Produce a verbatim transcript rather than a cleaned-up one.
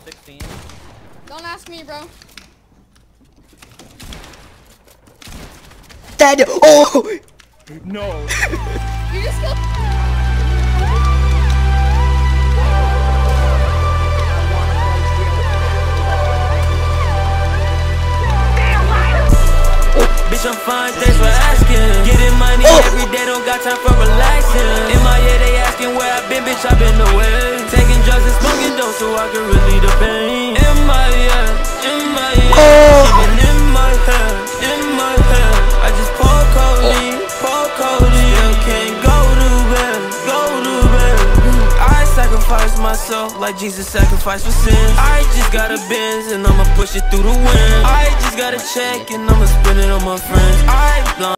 sixteen. Don't ask me, bro. Dead. Oh. No. You just killed. Bitch, I'm fine, thanks for asking. Getting money oh. every day, don't got time for relaxing. In my head, they asking where I been, bitch, I been away. Taking drugs and smoking dope so I can relieve the pain. In my head, in my head, oh. even in my head, in my head. I just pour codeine, pour codeine. Still can't go to bed, go to bed. I sacrifice myself like Jesus sacrificed for sin. I just got a Benz and I'ma push it through the wind. I just got a check and I'ma spend it on my friends. I